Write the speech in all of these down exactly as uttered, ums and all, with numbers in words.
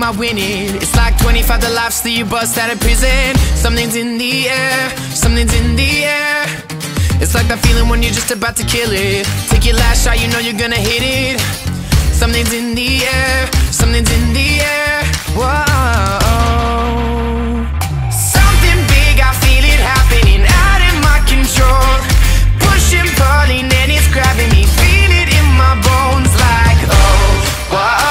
might win it. It's like twenty-five the lives that you bust out of prison. Something's in the air, something's in the air. It's like that feeling when you're just about to kill it. Take your last shot, you know you're gonna hit it. Something's in the air, something's in the air. Whoa. Something big, I feel it happening, out of my control. Pushing, pulling, and it's grabbing me. Feel it in my bones like, oh, whoa.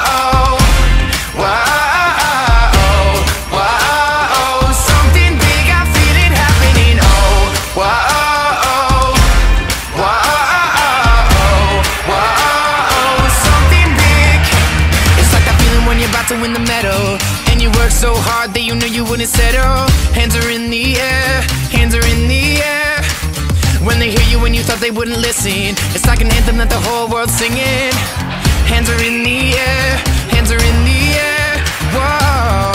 To win the medal, and you work so hard that you knew you wouldn't settle. Hands are in the air, hands are in the air. When they hear you and you thought they wouldn't listen, it's like an anthem that the whole world's singing. Hands are in the air, hands are in the air. Whoa.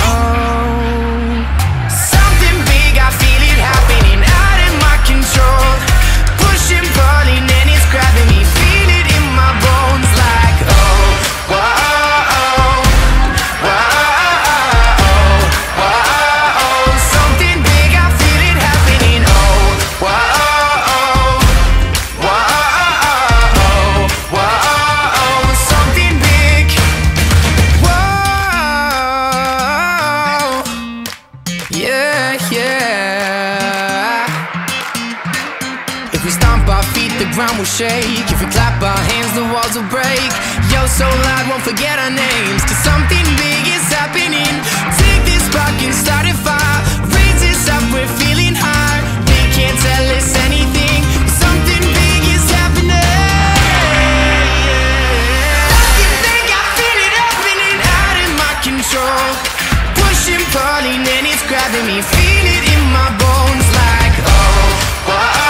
Something big, I feel it happening, out of my control. Pushing, pulling, and it's grabbing me. Feel it in my bones like, oh, whoa. The ground will shake. If we clap our hands, the walls will break. Yo, so loud, won't forget our names, 'cause something big is happening. Take this spark and start a fire. Raise us up, we're feeling high. They can't tell us anything. Something big is happening. Something big, I feel it happening, out of my control. Pushing, pulling, and it's grabbing me. Feel it in my bones like, oh, whoa.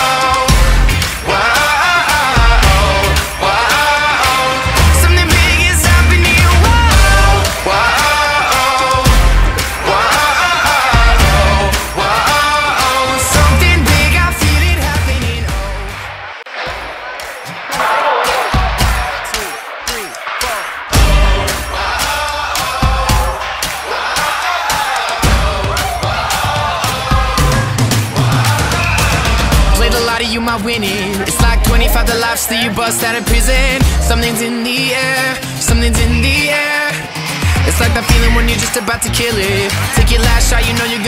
You might win it. It's like twenty-five the lives that you bust out of prison. Something's in the air, something's in the air. It's like that feeling when you're just about to kill it. Take your last shot, you know you're